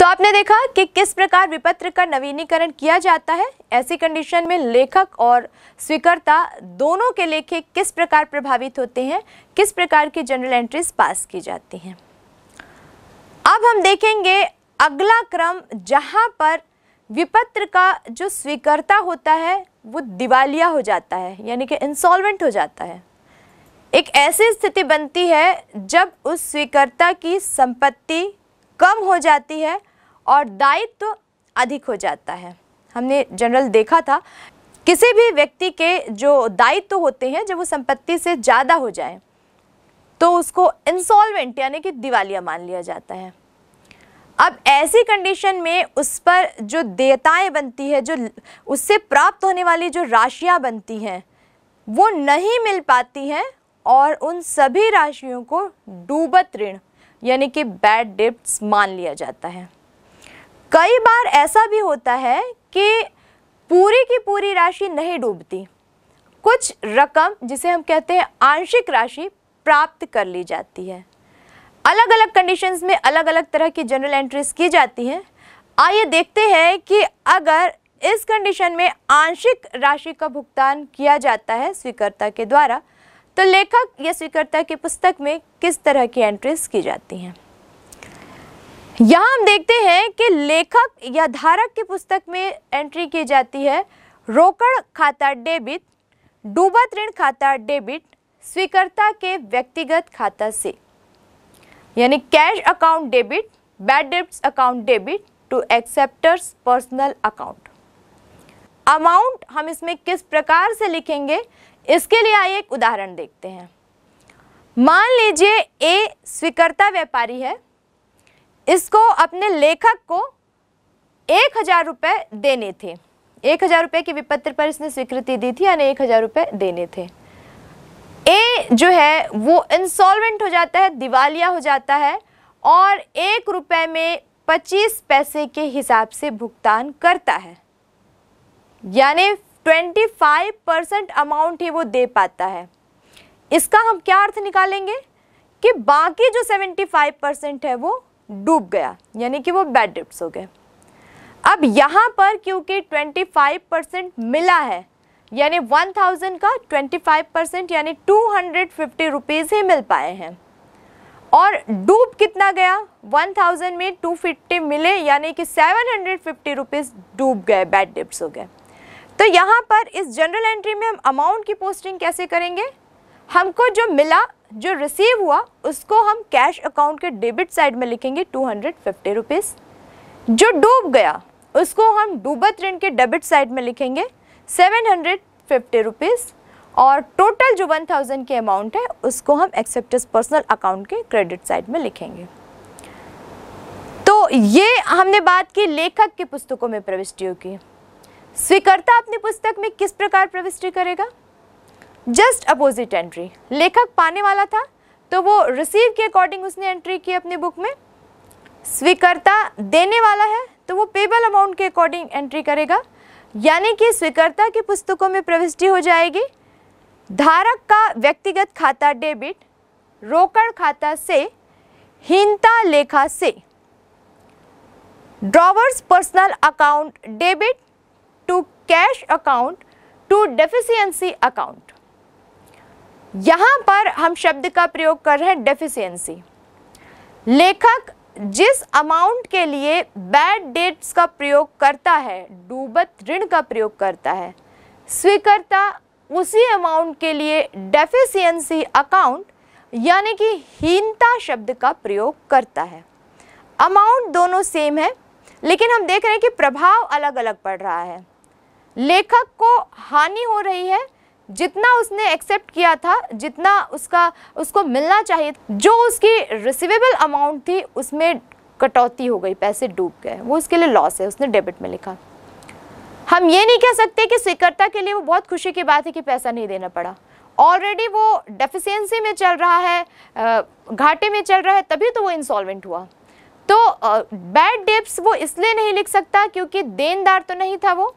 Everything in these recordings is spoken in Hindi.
तो आपने देखा कि किस प्रकार विपत्र का नवीनीकरण किया जाता है। ऐसी कंडीशन में लेखक और स्वीकर्ता दोनों के लेखे किस प्रकार प्रभावित होते हैं, किस प्रकार की जनरल एंट्रीज पास की जाती हैं। अब हम देखेंगे अगला क्रम, जहां पर विपत्र का जो स्वीकर्ता होता है वो दिवालिया हो जाता है, यानी कि इंसॉल्वेंट हो जाता है। एक ऐसी स्थिति बनती है जब उस स्वीकर्ता की संपत्ति कम हो जाती है और दायित्व अधिक हो जाता है। हमने जनरल देखा था, किसी भी व्यक्ति के जो दायित्व होते हैं जब वो संपत्ति से ज़्यादा हो जाए तो उसको इंसॉल्वेंट यानी कि दिवालिया मान लिया जाता है। अब ऐसी कंडीशन में उस पर जो देयताएं बनती है, जो उससे प्राप्त होने वाली जो राशियां बनती हैं वो नहीं मिल पाती हैं और उन सभी राशियों को डूबत ऋण यानी कि बैड डेब्ट्स मान लिया जाता है। कई बार ऐसा भी होता है कि पूरी की पूरी राशि नहीं डूबती, कुछ रकम जिसे हम कहते हैं आंशिक राशि प्राप्त कर ली जाती है। अलग अलग कंडीशंस में अलग अलग तरह की जनरल एंट्रीज की जाती हैं। आइए देखते हैं कि अगर इस कंडीशन में आंशिक राशि का भुगतान किया जाता है स्वीकर्ता के द्वारा तो लेखक या स्वीकर्ता की पुस्तक में किस तरह की एंट्रीज की जाती हैं। यहाँ हम देखते हैं कि लेखक या धारक की पुस्तक में एंट्री की जाती है रोकड़ खाता डेबिट, डूबत ऋण खाता डेबिट स्वीकर्ता के व्यक्तिगत खाता से, यानी cash account debit, bad debts account debit to acceptor's personal account. Amount हम इसमें किस प्रकार से लिखेंगे, इसके लिए आइए एक उदाहरण देखते हैं। मान लीजिए ए स्वीकर्ता व्यापारी है, इसको अपने लेखक को 1000 रुपये देने थे। 1000 रुपये की विपत्र पर इसने स्वीकृति दी थी, यानी 1000 रुपये देने थे। ए जो है वो इंसॉल्वेंट हो जाता है, दिवालिया हो जाता है और 1 रुपये में 25 पैसे के हिसाब से भुगतान करता है, यानी 25% अमाउंट ही वो दे पाता है। इसका हम क्या अर्थ निकालेंगे कि बाकी जो 75% है वो डूब गया, यानी कि वो बैड डेब्ट्स हो गए। अब यहाँ पर क्योंकि 25% मिला है, यानी 1000 का 25% यानी 250 रुपीज़ ही मिल पाए हैं और डूब कितना गया, 1000 में 250 मिले यानी कि 750 रुपीज़ डूब गए, बैड डेब्ट्स हो गए। तो यहाँ पर इस जनरल एंट्री में हम अमाउंट की पोस्टिंग कैसे करेंगे, हमको जो मिला, जो रिसीव हुआ, उसको हम कैश अकाउंट के डेबिट साइड में लिखेंगे 250 रुपीज़। जो डूब गया उसको हम डूबत ऋण के डेबिट साइड में लिखेंगे 750 रुपीज़ और टोटल जो 1000 की अमाउंट है उसको हम एक्सेप्टर्स पर्सनल अकाउंट के क्रेडिट साइड में लिखेंगे। तो ये हमने बात की लेखक की पुस्तकों में प्रविष्टियों की। स्वीकर्ता अपनी पुस्तक में किस प्रकार प्रविष्टि करेगा, जस्ट अपोजिट एंट्री। लेखक पाने वाला था तो वो रिसीव के अकॉर्डिंग उसने एंट्री की अपनी बुक में। स्वीकर्ता देने वाला है तो वो पेबल अमाउंट के अकॉर्डिंग एंट्री करेगा, यानी कि स्वीकर्ता की पुस्तकों में प्रविष्टि हो जाएगी धारक का व्यक्तिगत खाता डेबिट रोकड़ खाता से हीनता लेखा से, drawer's personal account debit to cash account to deficiency account. यहाँ पर हम शब्द का प्रयोग कर रहे हैं डेफिशिएंसी। लेखक जिस अमाउंट के लिए बैड डेट्स का प्रयोग करता है, डूबत ऋण का प्रयोग करता है, स्वीकर्ता उसी अमाउंट के लिए डेफिशिएंसी अकाउंट यानी कि हीनता शब्द का प्रयोग करता है। अमाउंट दोनों सेम है लेकिन हम देख रहे हैं कि प्रभाव अलग अलग पड़ रहा है। लेखक को हानि हो रही है, जितना उसने एक्सेप्ट किया था, जितना उसको मिलना चाहिए, जो उसकी रिसीवेबल अमाउंट थी उसमें कटौती हो गई, पैसे डूब गए, वो उसके लिए लॉस है, उसने डेबिट में लिखा। हम ये नहीं कह सकते कि स्वीकर्ता के लिए वो बहुत खुशी की बात है कि पैसा नहीं देना पड़ा, ऑलरेडी वो डेफिशिएंसी में चल रहा है, घाटे में चल रहा है, तभी तो वो इंसॉल्वेंट हुआ। तो बैड डेब्ट्स वो इसलिए नहीं लिख सकता क्योंकि देनदार तो नहीं था वो।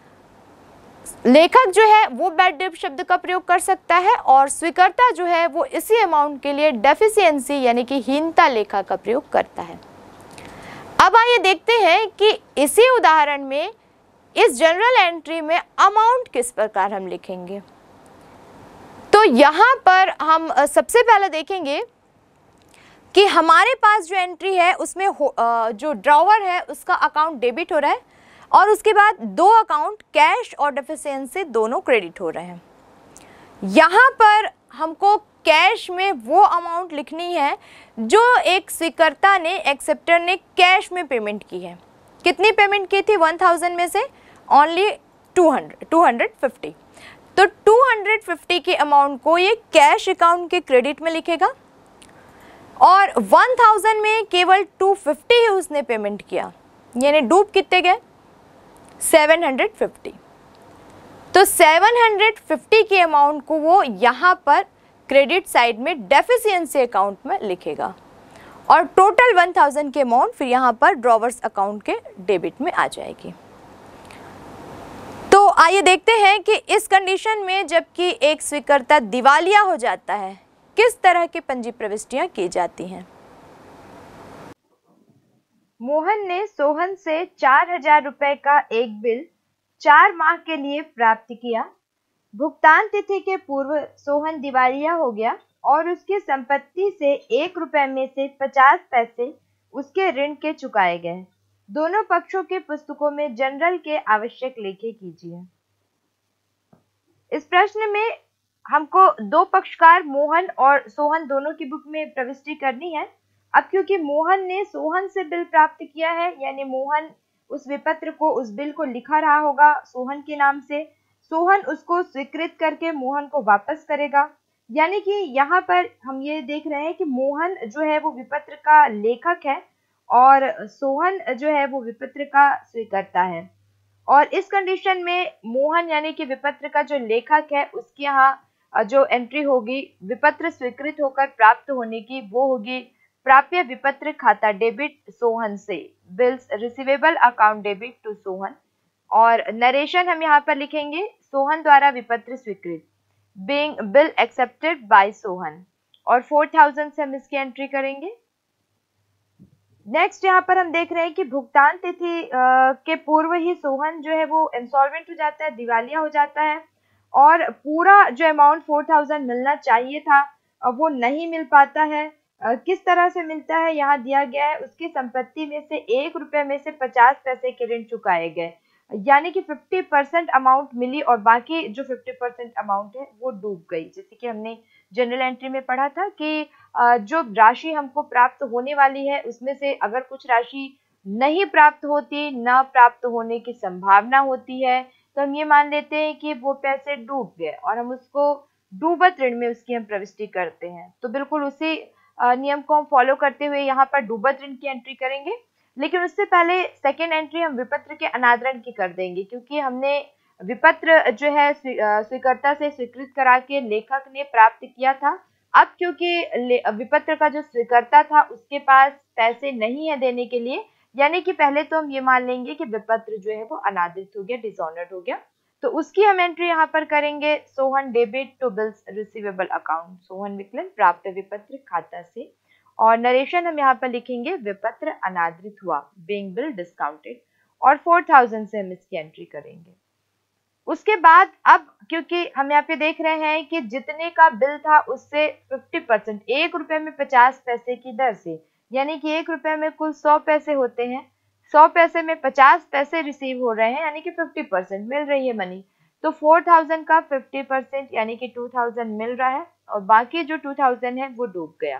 लेखक जो है वो बैड डेब्ट शब्द का प्रयोग कर सकता है और स्वीकर्ता जो है वो इसी अमाउंट के लिए डेफिशिएंसी यानी कि हीनता लेखा का प्रयोग करता है। अब आइए देखते हैं कि इसी उदाहरण में इस जनरल एंट्री में अमाउंट किस प्रकार हम लिखेंगे। तो यहाँ पर हम सबसे पहले देखेंगे कि हमारे पास जो एंट्री है उसमें जो ड्रॉवर है उसका अकाउंट डेबिट हो रहा है और उसके बाद दो अकाउंट कैश और डेफिशिएंसी दोनों क्रेडिट हो रहे हैं। यहाँ पर हमको कैश में वो अमाउंट लिखनी है जो एक स्वीकर्ता ने, एक्सेप्टर ने कैश में पेमेंट की है। कितनी पेमेंट की थी? 1000 में से ओनली 250। तो 250 के अमाउंट को ये कैश अकाउंट के क्रेडिट में लिखेगा और 1000 में केवल 250 ही उसने पेमेंट किया, यानी डूब कितने गए? 750। तो 750 के अमाउंट को वो यहाँ पर क्रेडिट साइड में डेफिशिएंसी अकाउंट में लिखेगा और टोटल 1000 के अमाउंट फिर यहाँ पर ड्रॉवर्स अकाउंट के डेबिट में आ जाएगी। तो आइए देखते हैं कि इस कंडीशन में जबकि एक स्वीकर्ता दिवालिया हो जाता है किस तरह की पंजी प्रविष्टियां की जाती हैं। मोहन ने सोहन से 4000 रुपए का एक बिल 4 माह के लिए प्राप्त किया। भुगतान तिथि के पूर्व सोहन दिवालिया हो गया और उसकी संपत्ति से 1 रुपए में से 50 पैसे उसके ऋण के चुकाए गए। दोनों पक्षों के पुस्तकों में जनरल के आवश्यक लेखे कीजिए। इस प्रश्न में हमको दो पक्षकार मोहन और सोहन दोनों की बुक में प्रविष्टि करनी है। अब क्योंकि मोहन ने सोहन से बिल प्राप्त किया है, यानी मोहन उस विपत्र को, उस बिल को लिखा रहा होगा सोहन के नाम से, सोहन उसको स्वीकृत करके मोहन को वापस करेगा। यानी कि यहाँ पर हम ये देख रहे हैं कि मोहन जो है वो विपत्र का लेखक है और सोहन जो है वो विपत्र का स्वीकर्ता है। और इस कंडीशन में मोहन यानी कि विपत्र का जो लेखक है उसकी यहाँ जो एंट्री होगी विपत्र स्वीकृत होकर प्राप्त होने की, वो होगी प्राप्य विपत्र खाता डेबिट सोहन से, bills receivable account debit to Sohan. और नरेशन हम यहाँ पर लिखेंगे सोहन द्वारा विपत्र स्वीकृत, being bill accepted by Sohan, और 4000 से हम इसकी एंट्री करेंगे। नेक्स्ट यहाँ पर हम देख रहे हैं कि भुगतान तिथि के पूर्व ही सोहन जो है वो इंसॉल्वेंट हो जाता है, दिवालिया हो जाता है और पूरा जो अमाउंट 4000 मिलना चाहिए था वो नहीं मिल पाता है। किस तरह से मिलता है यहाँ दिया गया है, उसकी संपत्ति में से 1 रुपए में से 50 पैसे के ऋण चुकाए गए, यानी कि 50% अमाउंट मिली और बाकी जो 50% अमाउंट है वो डूब गई। जैसे कि हमने जनरल एंट्री में पढ़ा था कि जो राशि हमको प्राप्त होने वाली है उसमें से अगर कुछ राशि नहीं प्राप्त होती, ना प्राप्त होने की संभावना होती है, तो हम ये मान लेते हैं कि वो पैसे डूब गए और हम उसको डूबत ऋण में उसकी हम प्रविष्टि करते हैं। तो बिल्कुल उसी नियम को हम फॉलो करते हुए यहाँ पर डूबत ऋण की एंट्री करेंगे। लेकिन उससे पहले सेकेंड एंट्री हम विपत्र के अनादरण की कर देंगे, क्योंकि हमने विपत्र जो है स्वीकर्ता से स्वीकृत करा के लेखक ने प्राप्त किया था। अब क्योंकि विपत्र का जो स्वीकर्ता था उसके पास पैसे नहीं है देने के लिए, यानी कि पहले तो हम ये मान लेंगे कि विपत्र जो है वो अनादृत हो गया, डिसऑनर्ड हो गया, तो उसकी हम एंट्री यहाँ पर करेंगे Sohan debit to bills receivable account, Sohan विकलन प्राप्त विपत्र खाता से, और नरेशन हम यहाँ पर लिखेंगे विपत्र अनादृत हुआ, बीइंग बिल डिस्काउंटेड, और 4000 से हम इसकी एंट्री करेंगे। उसके बाद अब क्योंकि हम यहाँ पे देख रहे हैं कि जितने का बिल था उससे 50%, 1 रुपए में 50 पैसे की दर से, यानी कि 1 रुपए में कुल 100 पैसे होते हैं, 100 पैसे में 50 पैसे रिसीव हो रहे हैं, यानी कि 50% मिल रही है मनी। तो 4000 का 50% यानी कि 2000 मिल रहा है और बाकी जो 2000 है वो डूब गया।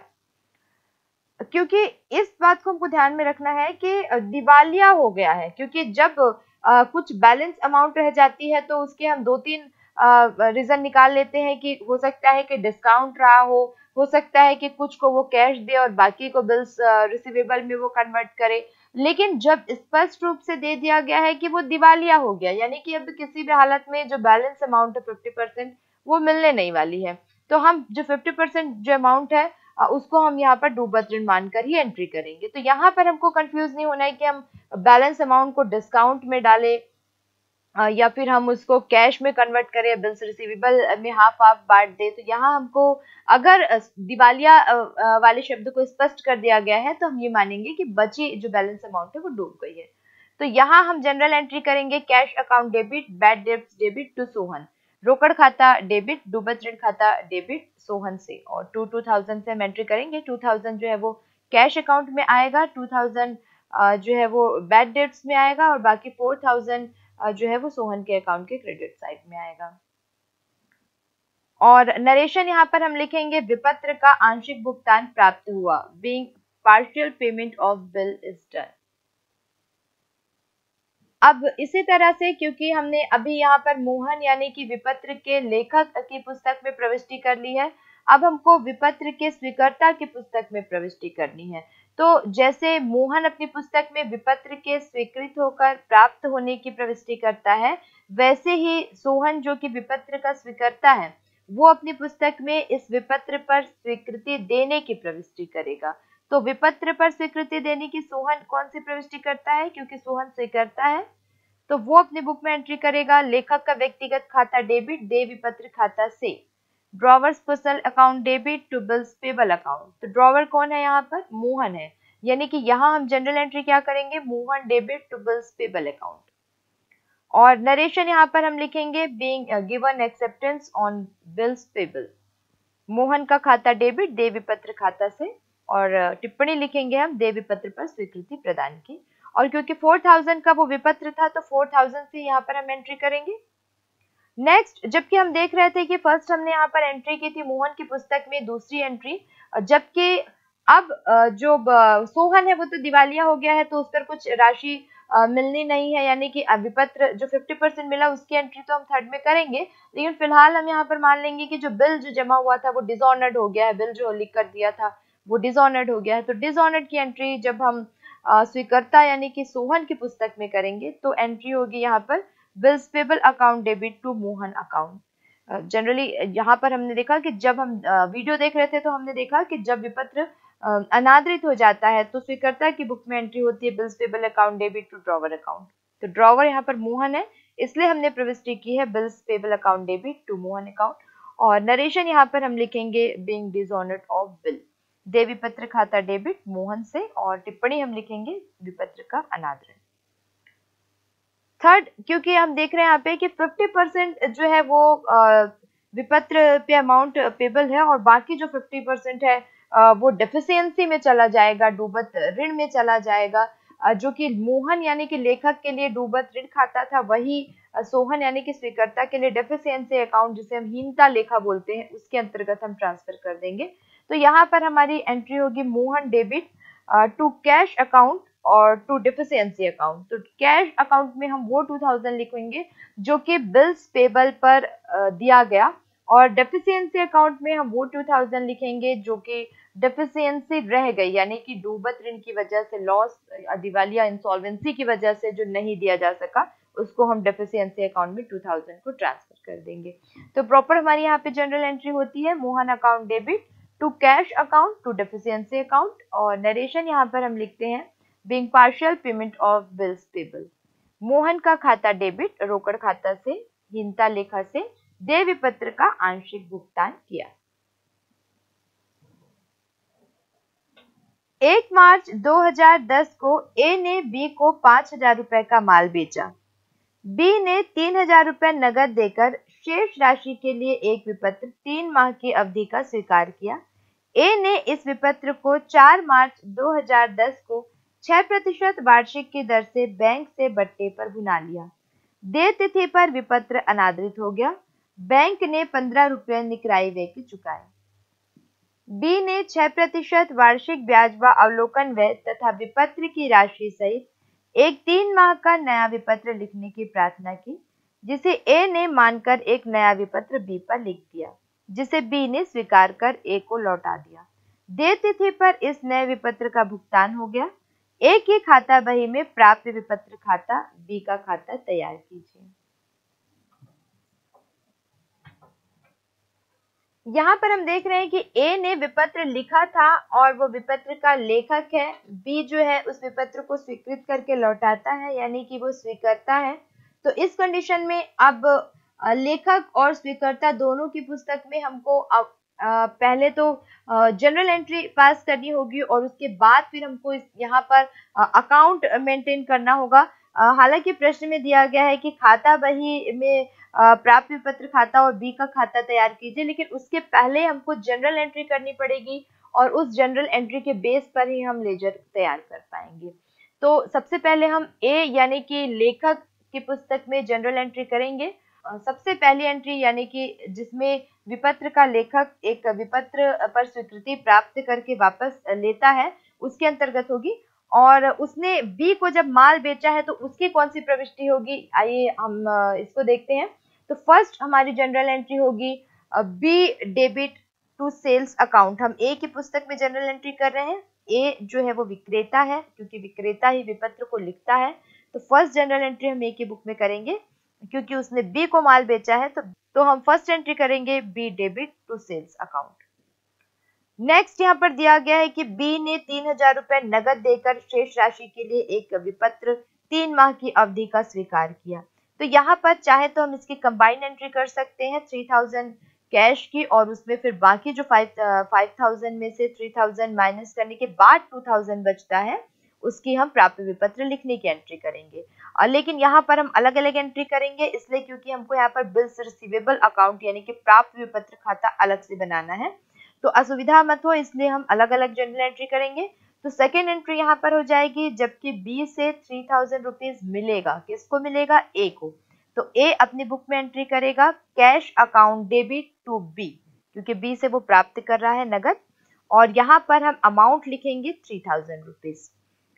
क्योंकि इस बात को हमको ध्यान में रखना है कि दिवालिया हो गया है, क्योंकि जब कुछ बैलेंस अमाउंट रह जाती है तो उसके हम 2-3 रीजन निकाल लेते हैं कि हो सकता है कि डिस्काउंट रहा हो सकता है कि कुछ को वो कैश दे और बाकी को बिल्स रिसीवेबल में वो कन्वर्ट करे। लेकिन जब स्पष्ट रूप से दे दिया गया है कि वो दिवालिया हो गया, यानी कि अब किसी भी हालत में जो बैलेंस अमाउंट है 50% वो मिलने नहीं वाली है, तो हम जो 50% जो अमाउंट है उसको हम यहाँ पर डूबत ऋण मानकर ही एंट्री करेंगे। तो यहाँ पर हमको कंफ्यूज नहीं होना है कि हम बैलेंस अमाउंट को डिस्काउंट में डालें या फिर हम उसको कैश में कन्वर्ट करें, बिल्स रिसीवेबल में हाफ हाफ बांट दें, तो यहाँ हमको अगर दिवालिया वाले शब्द को स्पष्ट कर दिया गया है तो हम ये मानेंगे कि बची जो बैलेंस अमाउंट है वो डूब गई है। तो यहाँ हम जनरल एंट्री करेंगे cash account debit, bad debts debit to Sohan, रोकड़ खाता डेबिट, डूबत ऋण खाता डेबिट सोहन से, और 2000 से हम एंट्री करेंगे। 2000 जो है वो कैश अकाउंट में आएगा, 2000 जो है वो बैड डेब्ट्स में आएगा, और बाकी 4000 जो है वो सोहन के अकाउंट के क्रेडिट साइड में आएगा। और नरेशन यहाँ पर हम लिखेंगे विपत्र का आंशिक भुगतान प्राप्त हुआ, being partial payment of bill is done. अब इसी तरह से क्योंकि हमने अभी यहाँ पर मोहन यानी कि विपत्र के लेखक की पुस्तक में प्रविष्टि कर ली है, अब हमको विपत्र के स्वीकर्ता की पुस्तक में प्रविष्टि करनी है। तो जैसे मोहन अपनी पुस्तक में विपत्र के स्वीकृत होकर प्राप्त होने की प्रविष्टि करता है, वैसे ही सोहन जो कि विपत्र का स्वीकर्ता है वो अपनी पुस्तक में इस विपत्र पर स्वीकृति देने की प्रविष्टि करेगा। तो विपत्र पर स्वीकृति देने की सोहन कौन सी प्रविष्टि करता है, क्योंकि सोहन स्वीकर्ता है तो वो अपनी बुक में एंट्री करेगा लेखक का व्यक्तिगत खाता डेबिट दे विपत्र खाता से, drawer's personal account debit to bills payable account. तो ड्रॉवर कौन है यहाँ पर, मोहन है, यानी कि यहाँ हम जनरल एंट्री क्या करेंगे, Mohan debit to bills payable account. और नरेशन यहाँ पर हम लिखेंगे being given acceptance on bills payable, Mohan का खाता डेबिट दे विपत्र खाता से, और टिप्पणी लिखेंगे हम दे विपत्र पर स्वीकृति प्रदान की। और क्योंकि 4000 का वो विपत्र था तो 4000 से यहाँ पर हम एंट्री करेंगे। नेक्स्ट, जबकि हम देख रहे थे कि फर्स्ट हमने यहाँ पर एंट्री की थी मोहन की पुस्तक में दूसरी एंट्री, जबकि अब जो सोहन है वो तो दिवालिया हो गया है तो उस पर कुछ राशि मिलनी नहीं है, यानी कि विपत्र जो 50% मिला उसकी एंट्री तो हम थर्ड में करेंगे, लेकिन फिलहाल हम यहाँ पर मान लेंगे कि जो बिल जो जमा हुआ था वो डिसऑनर्ड हो गया है, बिल जो लिख कर दिया था वो डिसऑनर्ड हो गया है। तो डिसऑनर्ड की एंट्री जब हम स्वीकर्ता यानी कि सोहन की पुस्तक में करेंगे तो एंट्री होगी यहाँ पर bills payable account debit to Mohan account. Generally यहाँ पर हमने देखा कि जब हम वीडियो देख रहे थे तो हमने देखा कि जब विपत्र अनादरित हो जाता है तो स्वीकर्ता की बुक में एंट्री होती है bills payable account debit to drawer account. तो ड्रॉवर यहाँ पर मोहन है इसलिए हमने प्रविष्टि की है bills payable account debit to Mohan account. और नरेशन यहाँ पर हम लिखेंगे बीइंग डिसऑनर्ड ऑफ बिल, दे विपत्र खाता डेबिट मोहन से, और टिप्पणी हम लिखेंगे विपत्र का अनादरण। थर्ड, क्योंकि हम देख रहे हैं यहाँ पे कि 50% जो है वो विपत्र पे अमाउंट पेबल है और बाकी जो 50% है वो डेफिशिएंसी में चला जाएगा, डूबत ऋण में चला जाएगा, जो कि मोहन यानी कि लेखक के लिए डूबत ऋण खाता था, वही सोहन यानी कि स्वीकर्ता के लिए डेफिशिएंसी अकाउंट जिसे हम हीनता लेखा बोलते हैं उसके अंतर्गत हम ट्रांसफर कर देंगे। तो यहाँ पर हमारी एंट्री होगी Mohan debit to cash account और टू डेफिशिएंसी अकाउंट। तो कैश अकाउंट में हम वो 2000 लिखेंगे जो कि बिल्स पेबल पर दिया गया, और डेफिशिएंसी अकाउंट में हम वो 2000 लिखेंगे जो कि डेफिशिएंसी रह गई, यानी कि डूबत ऋण की वजह से, लॉस, दिवालिया, इंसॉल्वेंसी की वजह से जो नहीं दिया जा सका उसको हम डेफिशिएंसी अकाउंट में 2000 को ट्रांसफर कर देंगे। तो प्रॉपर हमारी यहाँ पे जनरल एंट्री होती है Mohan account debit to cash account to deficiency account, और नरेशन यहाँ पर हम लिखते हैं being partial payment of bills payable, Mohan का खाता डेबिट रोकड़ खाता से, हीनता लेखा से देय विपत्र का आंशिक भुगतान किया। 1 मार्च 2010 को ए ने बी को 5000 रुपए का माल बेचा, बी ने 3000 रुपए नगद देकर शेष राशि के लिए एक विपत्र 3 माह की अवधि का स्वीकार किया। ए ने इस विपत्र को 4 मार्च 2010 को 6% वार्षिक की दर से बैंक से बट्टे पर भुना लिया। देय तिथि पर विपत्र अनादरित हो गया। बैंक ने 15 रुपये निकराई व्यय के चुकाए। बी ने 6% वार्षिक ब्याज व अवलोकन व्यय तथा विपत्र की राशि सहित एक 3 माह का नया विपत्र लिखने की प्रार्थना की, जिसे ए ने मानकर एक नया विपत्र बी पर लिख दिया, जिसे बी ने स्वीकार कर ए को लौटा दिया। देय तिथि पर इस नए विपत्र का भुगतान हो गया। ए की खाता बही में प्राप्त विपत्र खाता, बी का खाता तैयार कीजिए। यहाँ पर हम देख रहे हैं कि ए ने विपत्र लिखा था और वो विपत्र का लेखक है, बी जो है उस विपत्र को स्वीकृत करके लौटाता है, यानी कि वो स्वीकर्ता है। तो इस कंडीशन में अब लेखक और स्वीकर्ता दोनों की पुस्तक में हमको पहले तो जनरल एंट्री पास करनी होगी और उसके बाद फिर हमको यहाँ पर अकाउंट मेंटेन करना होगा। हालांकि प्रश्न में दिया गया है कि खाता बही में प्राप्त विपत्र खाता और बी का खाता तैयार कीजिए, लेकिन उसके पहले हमको जनरल एंट्री करनी पड़ेगी और उस जनरल एंट्री के बेस पर ही हम लेजर तैयार कर पाएंगे। तो सबसे पहले हम ए यानी कि लेखक की पुस्तक में जनरल एंट्री करेंगे। सबसे पहली एंट्री यानी कि जिसमें विपत्र का लेखक एक विपत्र पर स्वीकृति प्राप्त करके वापस लेता है, उसके अंतर्गत होगी। और उसने बी को जब माल बेचा है तो उसकी कौन सी प्रविष्टि होगी, आइए हम इसको देखते हैं। तो फर्स्ट हमारी जनरल एंट्री होगी B debit to sales account. हम ए की पुस्तक में जनरल एंट्री कर रहे हैं। ए जो है वो विक्रेता है, क्योंकि विक्रेता ही विपत्र को लिखता है। तो फर्स्ट जनरल एंट्री हम ए की बुक में करेंगे, क्योंकि उसने बी को माल बेचा है तो हम फर्स्ट एंट्री करेंगे B debit to sales account. Next यहाँ पर दिया गया है कि बी ने 3000 रुपए नगद देकर शेष राशि के लिए एक विपत्र 3 माह की अवधि का स्वीकार किया। तो यहाँ पर चाहे तो हम इसकी कंबाइंड एंट्री कर सकते हैं 3000 कैश की, और उसमें फिर बाकी जो 5000 में से 3000 माइनस करने के बाद 2000 बचता है उसकी हम प्राप्त विपत्र लिखने की एंट्री करेंगे। लेकिन यहाँ पर हम अलग अलग एंट्री करेंगे, इसलिए क्योंकि हमको यहाँ पर बिल्स रिसीवेबल अकाउंट यानी कि प्राप्त विपत्र खाता अलग से बनाना है, तो असुविधा मत हो, इसलिए हम अलग अलग जनरल एंट्री करेंगे। तो सेकेंड एंट्री यहाँ पर हो जाएगी जबकि बी से 3000 रुपीज मिलेगा, किसको मिलेगा, ए को। तो ए अपनी बुक में एंट्री करेगा cash account debit to B, क्योंकि बी से वो प्राप्त कर रहा है नगद, और यहाँ पर हम अमाउंट लिखेंगे 3000 rupees.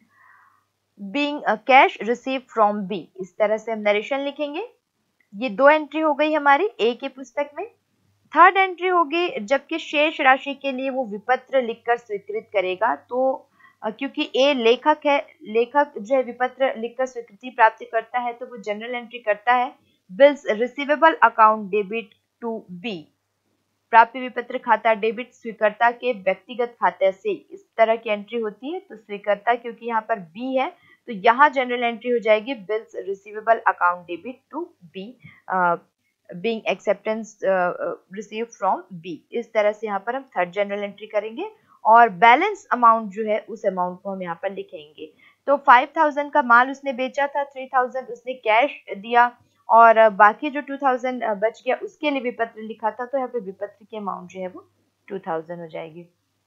Being cash receive from B, इस तरह से हम नरेशन लिखेंगे। ये दो एंट्री हो गई हमारी ए की पुस्तक में। थर्ड एंट्री होगी जबकि शेष राशि के लिए वो विपत्र लिखकर स्वीकृत करेगा। तो क्योंकि ए लेखक है, लेखक जो है विपत्र लिखकर स्वीकृति प्राप्त करता है, तो वो जनरल एंट्री करता है bills receivable account debit to B, प्राप्त विपत्र खाता डेबिट स्वीकर्ता के व्यक्तिगत खाते से, इस तरह की एंट्री होती है। तो स्वीकर्ता क्योंकि यहाँ पर बी है तो यहाँ जनरल एंट्री हो जाएगी bills receivable account debit to B being acceptance receive from B. इस तरह से यहाँ पर हम थर्ड जनरल एंट्री करेंगे और बैलेंस अमाउंट जो है उस अमाउंट को हम यहाँ पर लिखेंगे। तो 5000 का माल उसने बेचा था, 3000 उसने कैश दिया और बाकी जो 2000 बच गया उसके लिए विपत्र लिखा था, तो यहाँ पे विपत्र की अमाउंट जो है वो 2000 हो जाएगी।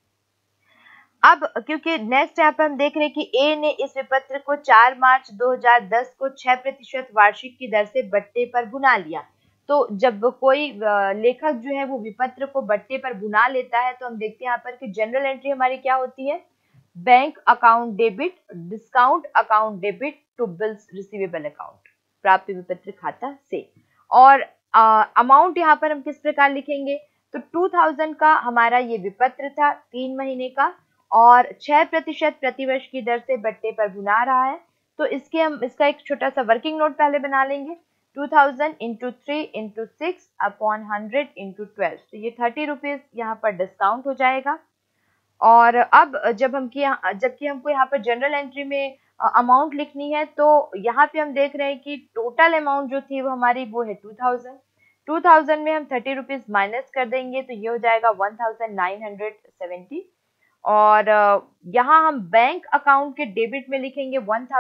अब क्योंकि नेक्स्ट यहाँ पे हम देख रहे हैं कि ए ने इस विपत्र को 4 मार्च 2010 को 6% वार्षिक की दर से बट्टे पर बुना लिया। तो जब कोई लेखक जो है वो विपत्र को बट्टे पर बुना लेता है तो हम देखते हैं यहाँ पर कि जनरल एंट्री हमारी क्या होती है, bank account debit discount account debit to bills receivable account, प्राप्त विपत्र खाता से। और अमाउंट यहाँ पर हम किस प्रकार लिखेंगे, तो 2000 का हमारा ये विपत्र था 3 महीने का और 6% प्रतिवर्ष की दर से बट्टे पर बुना रहा है। तो इसका एक छोटा सा वर्किंग नोट पहले बना लेंगे। 2000 इंटू 3 इंटू 6 अपॉन 100 इंटू 12, तो ये 30 रुपीज यहाँ पर डिस्काउंट हो जाएगा। और अब जबकि हमको यहाँ पर जनरल एंट्री में अमाउंट लिखनी है, तो यहाँ पे हम देख रहे हैं कि टोटल अमाउंट जो थी वो हमारी वो है 2000 में हम 30 रुपीज माइनस कर देंगे तो ये हो जाएगा 1970। और यहाँ हम बैंक अकाउंट के डेबिट में लिखेंगे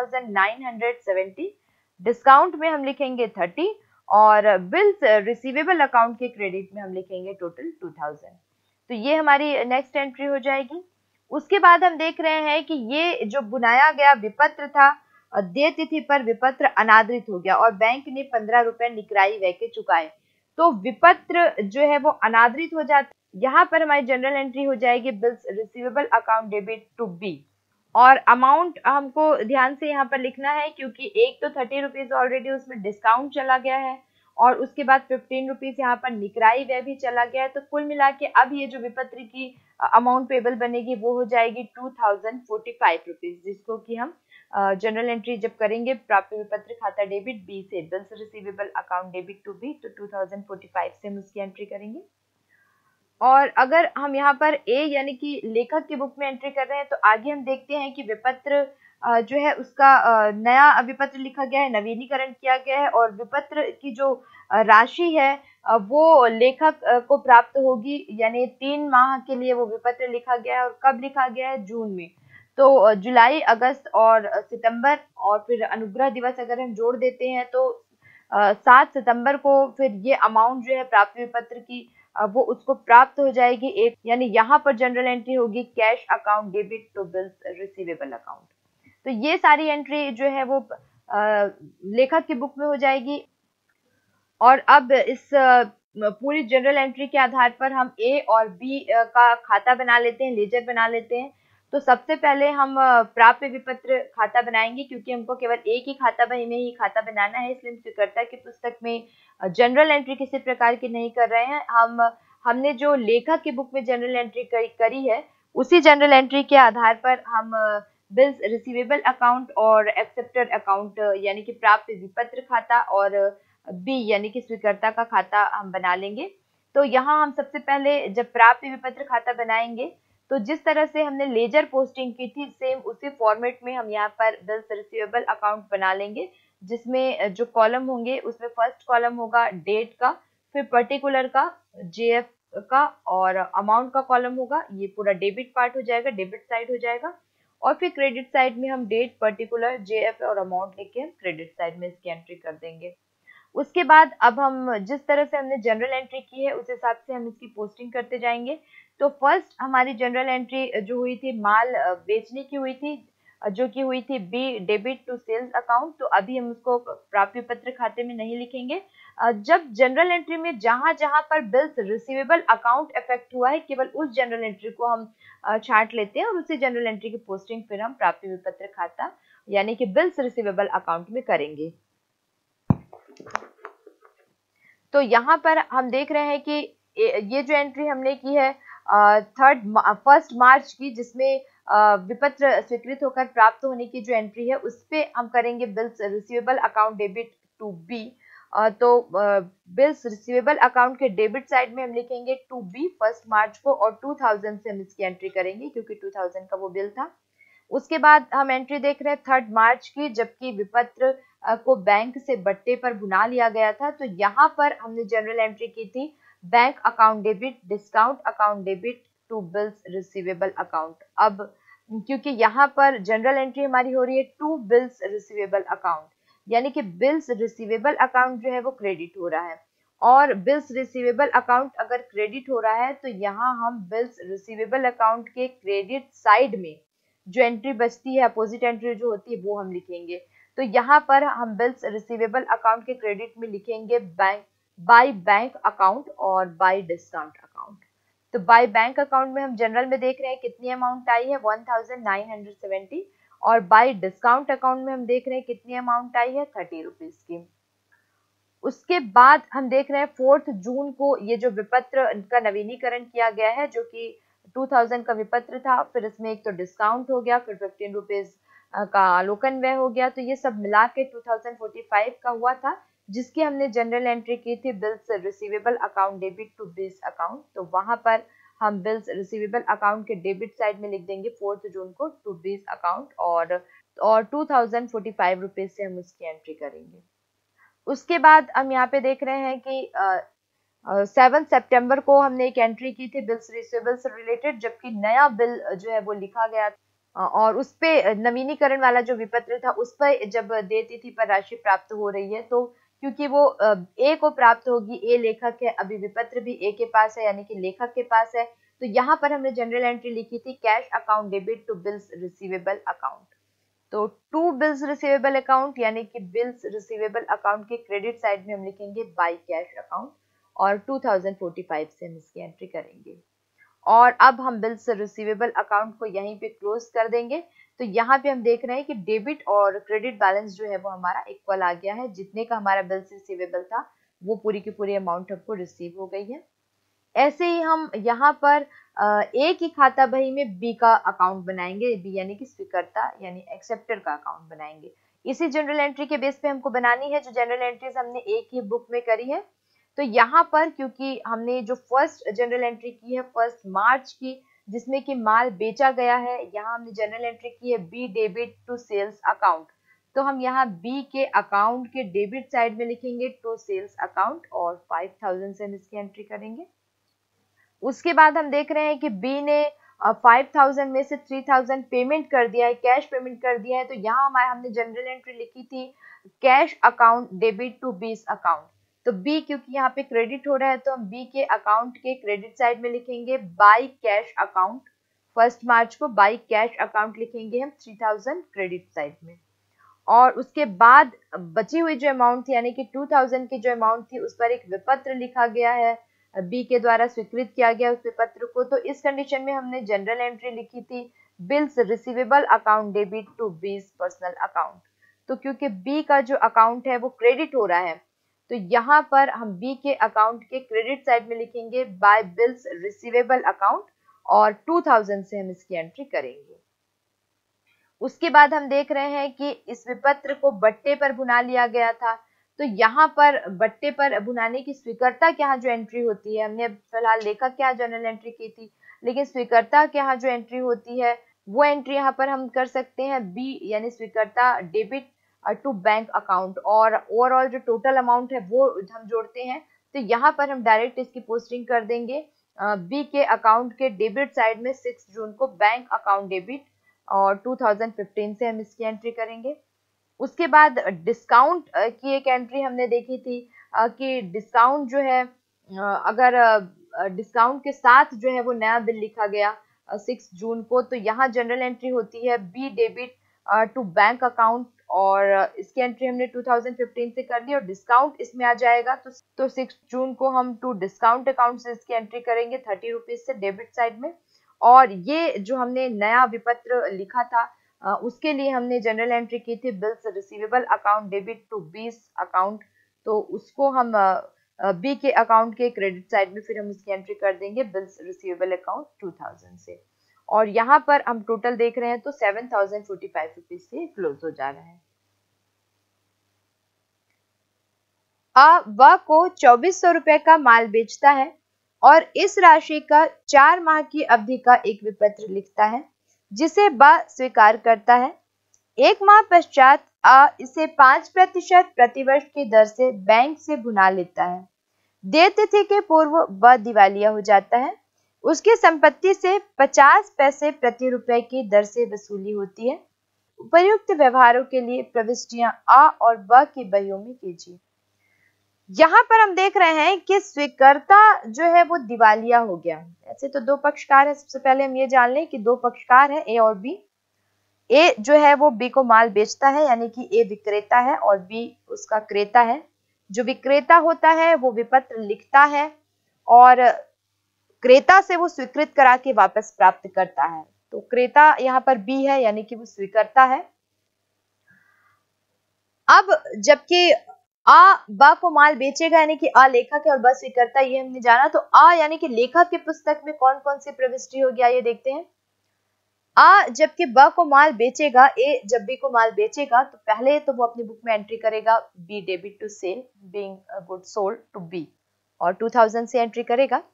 1970, डिस्काउंट में हम लिखेंगे 30 और बिल्स रिसीवेबल अकाउंट के क्रेडिट में हम लिखेंगे टोटल 2000। तो ये हमारी नेक्स्ट एंट्री हो जाएगी। उसके बाद हम देख रहे हैं कि ये जो बुनाया गया विपत्र था देय तिथि पर विपत्र अनादृत हो गया और बैंक ने 15 रुपए निकराई व्यय के चुकाए, तो विपत्र जो है वो अनादृत हो जाता है। यहाँ पर हमारी जनरल एंट्री हो जाएगी bills receivable account debit to B और अमाउंट हमको ध्यान से यहाँ पर लिखना है क्योंकि एक तो 30 रुपीज ऑलरेडी उसमें डिस्काउंट चला गया है और उसके बाद 15 रुपीज यहाँ पर निकराई व्यय भी चला गया है। तो कुल मिला के अब ये जो विपत्र की अमाउंट पेबल बनेगी वो हो जाएगी 2045 रुपीज, जिसको कि हम जनरल एंट्री जब करेंगे प्राप्त विपत्र खाता डेबिट बी से bills receivable account debit to B, तो 2045 से हम उसकी एंट्री करेंगे। और अगर हम यहाँ पर ए यानी कि लेखक की बुक में एंट्री कर रहे हैं तो आगे हम देखते हैं कि विपत्र जो है उसका नया विपत्र लिखा गया है, नवीनीकरण किया गया है, और विपत्र की जो राशि है वो लेखक को प्राप्त होगी, यानी 3 माह के लिए वो विपत्र लिखा गया है। और कब लिखा गया है? जून में। तो जुलाई, अगस्त और सितंबर, और फिर अनुग्रह दिवस अगर हम जोड़ देते हैं तो 7 सितंबर को फिर ये अमाउंट जो है प्राप्त विपत्र की वो उसको प्राप्त हो जाएगी एक, यानी यहाँ पर जनरल एंट्री होगी cash account debit to bills receivable account. तो ये सारी एंट्री जो है वो लेखक की बुक में हो जाएगी। और अब इस पूरी जनरल एंट्री के आधार पर हम ए और बी का खाता बना लेते हैं, लेजर बना लेते हैं। तो सबसे पहले हम प्राप्य विपत्र खाता बनाएंगे, क्योंकि हमको केवल एक ही खाता बही में ही खाता बनाना है, इसलिए हम स्वीकर्ता की पुस्तक में जनरल एंट्री किसी प्रकार की नहीं कर रहे हैं। हमने जो लेखक की बुक में जनरल एंट्री करी है, उसी जनरल एंट्री के आधार पर हम बिल्स रिसीवेबल अकाउंट और एक्सेप्टर अकाउंट यानी कि प्राप्य विपत्र खाता और बी यानी कि स्वीकर्ता का खाता हम बना लेंगे। तो यहाँ हम सबसे पहले जब प्राप्य विपत्र खाता बनाएंगे तो जिस तरह से हमने लेजर पोस्टिंग की थी, सेम उसी फॉर्मेट में हम यहाँ पर बिल्स रिसीवेबल अकाउंट बना लेंगे, जिसमें जो कॉलम होंगे उसमें फर्स्ट कॉलम होगा डेट का, फिर पर्टिकुलर का, जेएफ का, और अमाउंट का कॉलम होगा। ये पूरा डेबिट पार्ट हो जाएगा, डेबिट साइड हो जाएगा। और फिर क्रेडिट साइड में हम डेट, पर्टिकुलर, जेएफ और अमाउंट लेके हम क्रेडिट साइड में इसकी एंट्री कर देंगे। उसके बाद अब हम जिस तरह से हमने जनरल एंट्री की है उस हिसाब से हम इसकी पोस्टिंग करते जाएंगे। तो फर्स्ट हमारी जनरल एंट्री जो हुई थी माल बेचने की हुई थी, जो कि हुई थी B debit to sales account. तो अभी हम उसको प्राप्य पत्र खाते में नहीं लिखेंगे। जब जनरल एंट्री में जहां जहां पर बिल्स रिसीवेबल अकाउंट इफेक्ट हुआ है, केवल उस जनरल एंट्री को हम छांट लेते हैं और उसी जनरल एंट्री की पोस्टिंग फिर हम प्राप्य विपत्र खाता यानी कि बिल्स रिसीवेबल अकाउंट में करेंगे। तो यहाँ पर हम देख रहे हैं कि ये जो एंट्री हमने की है 1 मार्च की, जिसमें विपत्र स्वीकृत होकर प्राप्त होने की जो एंट्री है उस पे हम करेंगे bills receivable account debit to B. तो बिल्स रिसीवेबल अकाउंट के डेबिट साइड में हम लिखेंगे टू बी 1 मार्च को, और 2000 से हम इसकी एंट्री करेंगे क्योंकि 2000 का वो बिल था। उसके बाद हम एंट्री देख रहे हैं 3 मार्च की, जबकि विपत्र को बैंक से बट्टे पर भुना लिया गया था। तो यहाँ पर हमने जनरल एंट्री की थी bank account debit discount account debit to bills receivable account. अब क्योंकि यहाँ पर जनरल एंट्री हमारी हो रही है टू बिल्स रिसीवेबल अकाउंट, यानी कि बिल्स रिसीवेबल अकाउंट जो है वो क्रेडिट हो रहा है, और बिल्स रिसीवेबल अकाउंट अगर क्रेडिट हो रहा है तो यहाँ हम बिल्स रिसीवेबल अकाउंट के क्रेडिट साइड में जो एंट्री बचती है, अपोजिट एंट्री जो होती है, वो हम लिखेंगे। तो यहाँ पर हम बिल्स रिसीवेबल अकाउंट के क्रेडिट में लिखेंगे बैंक, बाय बैंक अकाउंट और बाय डिस्काउंट अकाउंट। तो बाय बैंक अकाउंट में हम जनरल में देख रहे हैं कितनी अमाउंट आई है 1970, और बाय डिस्काउंट अकाउंट में हम देख रहे हैं कितनी अमाउंट आई है 30 रुपीज की। उसके बाद हम देख रहे हैं 4 जून को ये जो विपत्र का नवीनीकरण किया गया है, जो कि 2000 का विपत्र था, फिर इसमें एक तो डिस्काउंट हो गया, फिर 15 रुपीज का आलोकन व्यय हो गया। तो ये सब मिला के 2045 का हुआ था, जिसकी हमने जनरल एंट्री की थी bills receivable account debit to bills account. तो वहां पर हम बिल्स रिसीवेबल अकाउंट के डेबिट साइड में लिख देंगे 4 जून को टू बिल्स अकाउंट, और 2045 रुपीज से हम उसकी एंट्री करेंगे। उसके बाद हम यहाँ पे देख रहे हैं कि 7 सितंबर को हमने एक एंट्री की थी बिल्स रिसीवेबल से रिलेटेड, जबकि नया बिल जो है वो लिखा गया था, और उस पे नवीनीकरण वाला जो विपत्र था उस पर जब देय तिथि पर राशि प्राप्त हो रही है, तो क्योंकि वो ए को प्राप्त होगी, ए लेखक है, अभी विपत्र भी ए के पास है यानी कि लेखक के पास है। तो यहाँ पर हमने जनरल एंट्री लिखी थी cash account debit to bills receivable account. तो टू बिल्स रिसीवेबल अकाउंट यानी कि बिल्स रिसीवेबल अकाउंट के क्रेडिट साइड में हम लिखेंगे बाय कैश अकाउंट, और 2045 से हम इसकी एंट्री करेंगे। और अब हम बिल्स रिसीवेबल अकाउंट को यहीं पे क्लोज कर देंगे। तो यहाँ पे हम देख रहे हैं कि डेबिट और क्रेडिट बैलेंस जो है वो हमारा इक्वल आ गया है, जितने का हमारा बिल्स रिसीवेबल था वो पूरी की पूरी अमाउंट हमको रिसीव हो गई है। ऐसे ही हम यहाँ पर एक ही खाता बही में बी का अकाउंट बनाएंगे, बी यानी कि स्वीकर्ता यानी एक्सेप्टर का अकाउंट बनाएंगे। इसी जनरल एंट्री के बेस पे हमको बनानी है जो जनरल एंट्रीज हमने एक ही बुक में करी है। तो यहाँ पर क्योंकि हमने जो फर्स्ट जनरल एंट्री की है 1 मार्च की, जिसमें कि माल बेचा गया है। यहाँ हमने जनरल एंट्री की है B debit to sales account, तो हम यहाँ बी के अकाउंट के डेबिट साइड में लिखेंगे टू सेल्स अकाउंट और 5000 से हम इसकी एंट्री करेंगे। उसके बाद हम देख रहे हैं कि बी ने 5000 में से 3000 पेमेंट कर दिया है, कैश पेमेंट कर दिया है, तो यहाँ हमने जनरल एंट्री लिखी थी cash account debit to B's account. तो बी क्योंकि यहाँ पे क्रेडिट हो रहा है तो हम बी के अकाउंट के क्रेडिट साइड में लिखेंगे बाई कैश अकाउंट। 1 मार्च को बाई कैश अकाउंट लिखेंगे हम 3000 क्रेडिट साइड में। और उसके बाद बची हुई जो अमाउंट थी यानी कि 2000 की जो अमाउंट थी उस पर एक विपत्र लिखा गया है, बी के द्वारा स्वीकृत किया गया उस विपत्र को। तो इस कंडीशन में हमने जनरल एंट्री लिखी थी bills receivable account debit to B's personal account. तो क्योंकि बी का जो अकाउंट है वो क्रेडिट हो रहा है तो यहाँ पर हम बी के अकाउंट के क्रेडिट साइड में लिखेंगे बाय बिल्स रिसीवेबल अकाउंट और 2000 से हम इसकी एंट्री करेंगे। उसके बाद हम देख रहे हैं कि इस विपत्र को बट्टे पर भुना लिया गया था, तो यहाँ पर बट्टे पर भुनाने की स्वीकर्ता के यहाँ जो एंट्री होती है, हमने फिलहाल लेखक के यहाँ जनरल एंट्री की थी, लेकिन स्वीकर्ता के यहाँ जो एंट्री होती है वो एंट्री यहाँ पर हम कर सकते हैं बी यानी स्वीकर्ता डेबिट टू बैंक अकाउंट, और ओवरऑल जो टोटल अमाउंट है वो हम जोड़ते हैं। तो यहाँ पर हम डायरेक्ट इसकी पोस्टिंग कर देंगे बी के अकाउंट के डेबिट साइड में 6 जून को बैंक अकाउंट डेबिट और 2015 से हम इसकी एंट्री करेंगे। उसके बाद डिस्काउंट की एक एंट्री हमने देखी थी कि डिस्काउंट जो है अगर डिस्काउंट के साथ जो है वो नया बिल लिखा गया 6 जून को, तो यहाँ जनरल एंट्री होती है B debit to bank account और इसकी एंट्री हमने 2015 से कर दी और डिस्काउंट इसमें आ जाएगा। तो 6 जून को हम टू डिस्काउंट अकाउंट से इसकी एंट्री करेंगे 30 रुपीज से डेबिट साइड में। और ये जो हमने नया विपत्र लिखा था उसके लिए हमने जनरल एंट्री की थी bills receivable account debit to B's account, तो उसको हम बी के अकाउंट के क्रेडिट साइड में फिर हम इसकी एंट्री कर देंगे बिल्स रिसीवेबल अकाउंट 2000 से। और यहाँ पर हम टोटल देख रहे हैं तो 7045 रुपीज से क्लोज हो जा रहा है। व को 2400 रुपए का माल बेचता है और इस राशि का 4 माह की अवधि का एक विपत्र लिखता है जिसे ब स्वीकार करता है। 1 माह पश्चात अ इसे 5% प्रतिवर्ष की दर से बैंक से भुना लेता है। देय तिथि के पूर्व ब दिवालिया हो जाता है। उसकी संपत्ति से 50 पैसे प्रति रुपए की दर से वसूली होती है। उपयुक्त व्यवहारों के लिए प्रविष्टियां अ और ब की बहियों में कीजिए। यहाँ पर हम देख रहे हैं कि स्वीकर्ता जो है वो दिवालिया हो गया। ऐसे तो दो पक्षकार है, सबसे पहले हम ये जान लें कि दो पक्षकार है ए और बी। ए जो है वो बी को माल बेचता है यानी कि ए विक्रेता है और बी उसका क्रेता है। जो विक्रेता होता है वो विपत्र लिखता है और क्रेता से वो स्वीकृत करा के वापस प्राप्त करता है। तो क्रेता यहाँ पर बी है यानी कि वो स्वीकर्ता है। अब जबकि आ ब को माल बेचेगा यानी कि आ लेखक है और ब स्वीकर्ता, ये हमने जाना। तो आ यानी कि लेखक के पुस्तक में कौन कौन सी प्रविष्टि होगी आइए देखते हैं। आ जबकि ब को माल बेचेगा, ए जब बी को माल बेचेगा तो पहले तो वो अपनी बुक में एंट्री करेगा B debit to sale being good sold to B और 2000 से एंट्री करेगा।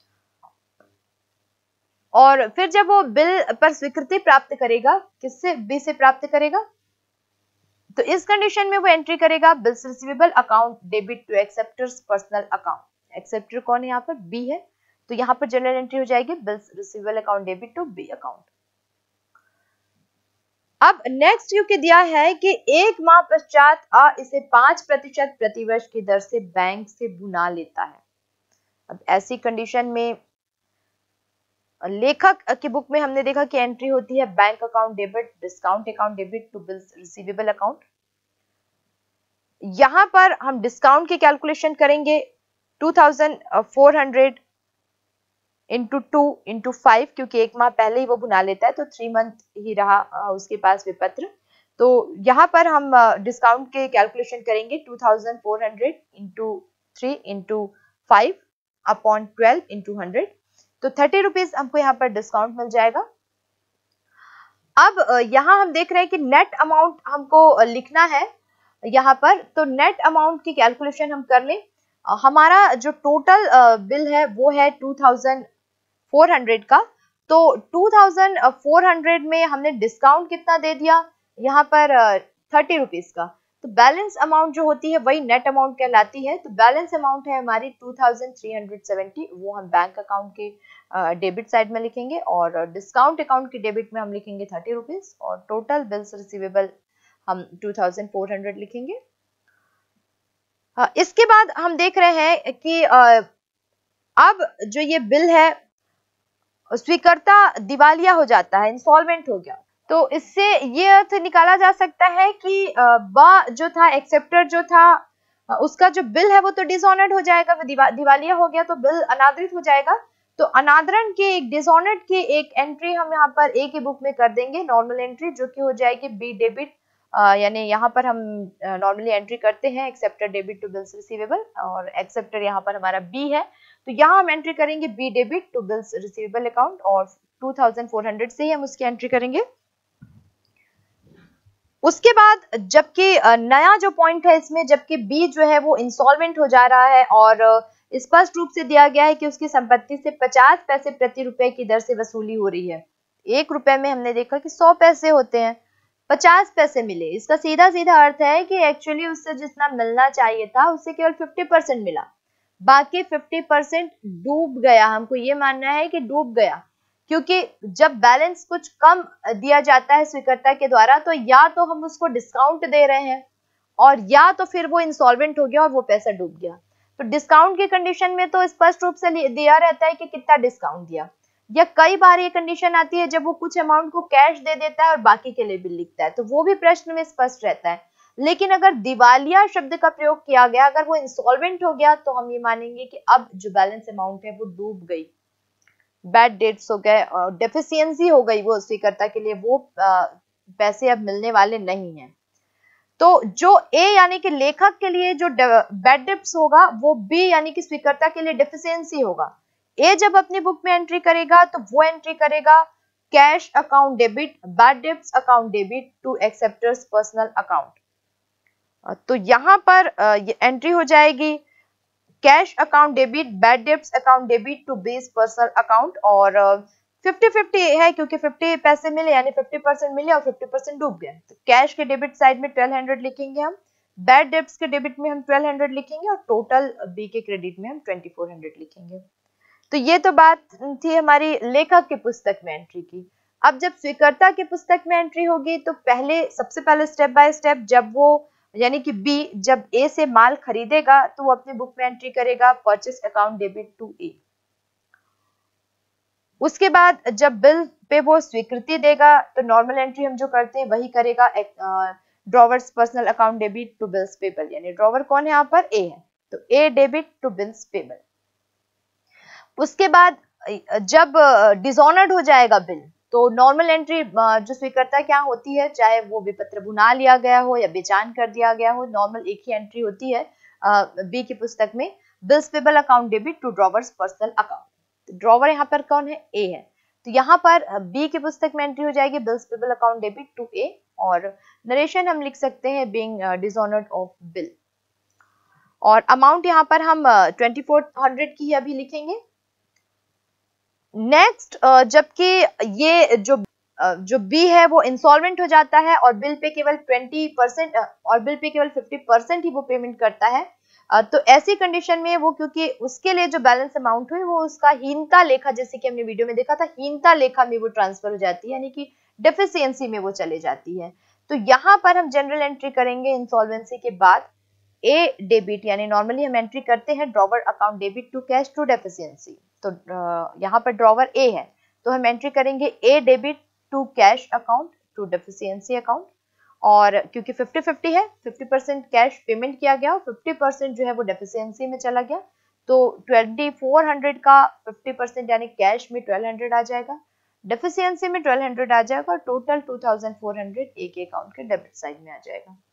और फिर जब वो बिल पर स्वीकृति प्राप्त करेगा, किससे? बी से प्राप्त करेगा, तो इस कंडीशन में वो एंट्री करेगा bills receivable account debit to acceptor's personal account. Acceptor कौन है? यहाँ पर बी है, तो यहाँ पर जनरल एंट्री हो जाएगी bills receivable account debit to B account. अब नेक्स्ट क्योंकि दिया है कि 1 माह पश्चात आ इसे 5% प्रतिवर्ष की दर से बैंक से भुना लेता है। अब ऐसी कंडीशन में लेखक की बुक में हमने देखा कि एंट्री होती है bank account debit discount account debit to bills receivable account. यहां पर हम डिस्काउंट की कैलकुलेशन करेंगे 2400 इंटू 2 इंटू 5, क्योंकि 1 माह पहले ही वो भुना लेता है तो 3 मंथ ही रहा उसके पास विपत्र। तो यहाँ पर हम डिस्काउंट के कैलकुलेशन करेंगे 2400 इंटू 3 इंटू 5 अपॉन 12 इंटू 100, तो 30 रुपीज हमको यहाँ पर डिस्काउंट मिल जाएगा। अब यहाँ हम देख रहे हैं कि नेट अमाउंट हमको लिखना है यहाँ पर, तो नेट अमाउंट की कैलकुलेशन हम कर लें। हमारा जो टोटल बिल है वो है 2400 का, तो 2400 में हमने डिस्काउंट कितना दे दिया, यहाँ पर 30 रुपीज का। तो बैलेंस अमाउंट जो होती है वही नेट अमाउंट कहलाती है। तो बैलेंस अमाउंट है हमारी 2370, वो हम बैंक अकाउंट के डेबिट साइड में लिखेंगे और डिस्काउंट अकाउंट के डेबिट में हम लिखेंगे 30 रुपीज और टोटल बिल्स रिसीवेबल हम 2400 लिखेंगे। इसके बाद हम देख रहे हैं कि अब जो ये बिल है स्वीकर्ता दिवालिया हो जाता है, इंसॉल्वेंट हो गया। तो इससे ये अर्थ निकाला जा सकता है कि बा जो था, एक्सेप्टर जो था, उसका जो बिल है वो तो डिसऑनर्ड हो जाएगा, वो दिवालिया हो गया तो बिल अनादरित हो जाएगा। तो अनादरण के एक डिसऑनर्ड की एक एंट्री हम यहाँ पर ए की बुक में कर देंगे, नॉर्मल एंट्री, जो कि हो जाएगी बी डेबिट, यानी यहाँ पर हम नॉर्मली एंट्री करते हैं acceptor debit to bills receivable और एक्सेप्टर यहाँ पर हमारा बी है, तो यहाँ हम एंट्री करेंगे B debit to bills receivable account और 2400 से ही हम उसकी एंट्री करेंगे। उसके बाद जबकि नया जो पॉइंट है इसमें, जबकि बी जो है वो इंसॉल्वेंट हो जा रहा है और स्पष्ट रूप से दिया गया है कि उसकी संपत्ति से 50 पैसे प्रति रुपए की दर से वसूली हो रही है। 1 रुपए में हमने देखा कि 100 पैसे होते हैं, 50 पैसे मिले, इसका सीधा सीधा अर्थ है कि एक्चुअली उससे जितना मिलना चाहिए था उससे केवल 50% मिला, बाकी 50% डूब गया। हमको ये मानना है कि डूब गया, क्योंकि जब बैलेंस कुछ कम दिया जाता है स्वीकर्ता के द्वारा तो या तो हम उसको डिस्काउंट दे रहे हैं और या तो फिर वो इंसॉल्वेंट हो गया और वो पैसा डूब गया। तो डिस्काउंट की कंडीशन में तो स्पष्ट रूप से दिया रहता है कि कितना डिस्काउंट दिया, या कई बार ये कंडीशन आती है जब वो कुछ अमाउंट को कैश दे देता है और बाकी के लिए बिल लिखता है, तो वो भी प्रश्न में स्पष्ट रहता है। लेकिन अगर दिवालिया शब्द का प्रयोग किया गया, अगर वो इंसॉल्वेंट हो गया, तो हम ये मानेंगे कि अब जो बैलेंस अमाउंट है वो डूब गई, बैड डेट्स हो गए और डेफिशिएंसी हो गई वो स्वीकर्ता के लिए, वो पैसे अब मिलने वाले नहीं हैं। तो जो ए यानी कि लेखक के लिए जो बैड डेट्स होगा वो बी यानी कि स्वीकर्ता के लिए डेफिशिएंसी होगा। ए जब अपनी बुक में एंट्री करेगा तो वो एंट्री करेगा cash account debit, bad debts account debit to acceptor's personal account. तो यहाँ पर ये एंट्री हो जाएगी cash account debit, bad debts account debit to B's personal account और 50-50 है क्योंकि 50 पैसे मिले यानी 50% मिले और 50% डूब गए। तो कैश के डेबिट साइड में 1200 लिखेंगे हम, बैड डेट्स के डेबिट में हम 1200 लिखेंगे और टोटल बी के क्रेडिट में हम 2400 लिखेंगे। तो ये तो बात थी हमारी लेखक की पुस्तक में एंट्री की। अब जब स्वीकर्ता की पुस्तक में एंट्री होगी तो सबसे पहले स्टेप बाय स्टेप जब वो यानी कि बी जब ए से माल खरीदेगा तो वो अपनी बुक में एंट्री करेगा purchase account debit to A. उसके बाद जब बिल पे वो स्वीकृति देगा तो नॉर्मल एंट्री हम जो करते हैं वही करेगा drawer's personal account debit to bills payable, यानी ड्रॉवर कौन है यहाँ पर, ए है, तो A debit to bills payable. उसके बाद जब डिसऑनर्ड हो जाएगा बिल तो नॉर्मल एंट्री जो स्वीकर्ता क्या होती है, चाहे वो विपत्र भुना लिया गया हो या बेचान कर दिया गया हो, नॉर्मल एक ही एंट्री होती है बी की पुस्तक में, bills payable account debit to drawer's personal account. Drawer यहाँ पर कौन है, ए है, तो यहाँ पर बी की पुस्तक में एंट्री हो जाएगी bills payable account debit to A और नरेशन हम लिख सकते हैं बीइंग डिसऑनर्ड ऑफ बिल। और अमाउंट यहाँ पर हम 2400 की अभी लिखेंगे। नेक्स्ट जबकि ये जो बी है वो इंसॉल्वेंट हो जाता है और बिल पे केवल 20% और बिल पे केवल 50% ही वो पेमेंट करता है, तो ऐसी कंडीशन में वो क्योंकि उसके लिए जो बैलेंस अमाउंट हुई वो उसका हीनता लेखा, जैसे कि हमने वीडियो में देखा था, हीनता लेखा में वो ट्रांसफर हो जाती है, यानी कि डेफिशिएंसी में वो चले जाती है। तो यहाँ पर हम जनरल एंट्री करेंगे इंसॉल्वेंसी के बाद ए डेबिट, यानी नॉर्मली हम एंट्री करते हैं drawer account debit to cash to deficiency, तो यहाँ पर ड्रॉवर ए है तो हम एंट्री करेंगे A debit to cash account to deficiency account और क्योंकि 50-50 है, 50% कैश पेमेंट किया गया और 50% जो है वो डेफिशिएंसी में चला गया, तो 2400 का 50% यानी कैश में 1200 आ जाएगा, डेफिशिएंसी में 1200 आ जाएगा और टोटल 2400 एक अकाउंट के डेबिट साइड में आ जाएगा।